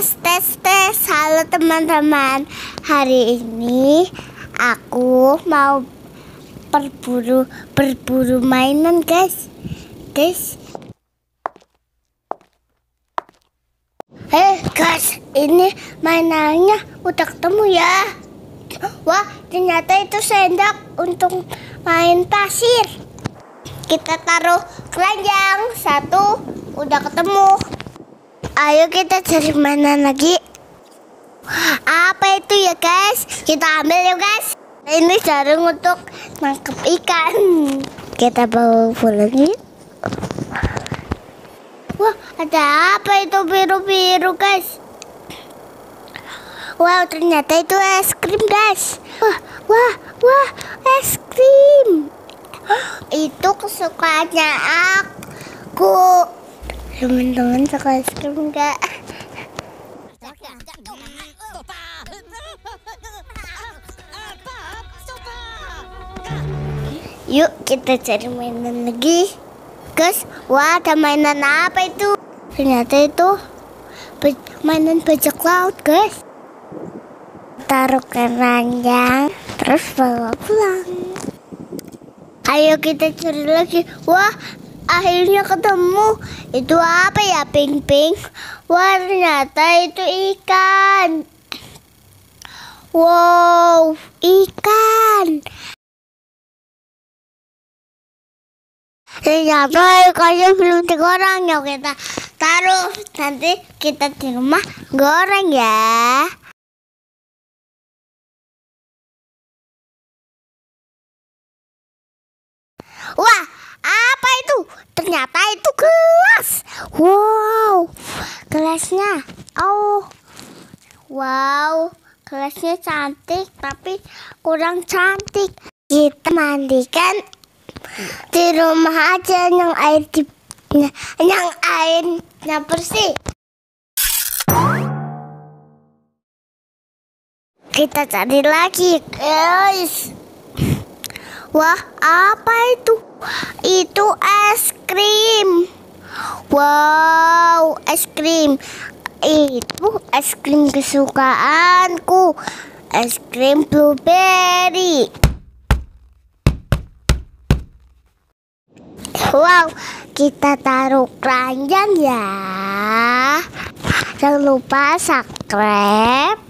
Tes. Halo teman-teman. Hari ini aku mau berburu mainan, guys. Guys, ini mainannya udah ketemu ya. Wah, ternyata itu sendok untuk main pasir. Kita taruh keranjang, satu udah ketemu. Ayo kita cari mainan lagi. Apa itu ya guys? Kita ambil ya guys. Ini jaring untuk nangkep ikan. Kita bawa pulang ya. Wah, ada apa itu biru-biru guys? Wow, ternyata itu es krim guys. Wah, es krim. Itu kesukaannya aku. Teman-teman suka es krim enggak? Yuk kita cari mainan lagi, guys. Wah, ada mainan apa itu? Ternyata itu mainan bajak laut, guys. Taruh keranjang, terus bawa pulang. Ayo kita cari lagi. Wah, akhirnya ketemu. Itu apa ya, pink? Wah, ternyata itu ikan. Wow, ikan. Ternyata ikannya belum digoreng. Yuk kita taruh, nanti kita di rumah goreng ya. Wah, apa itu? Ternyata itu gelas. Wow, gelasnya. Oh, wow, gelasnya cantik tapi kurang cantik. Kita mandikan di rumah aja yang airnya bersih. Kita cari lagi, guys. Wah, apa itu? Itu es krim. Wow, es krim. Itu es krim kesukaanku. Es krim blueberry. Wow, kita taruh keranjang ya. Jangan lupa subscribe,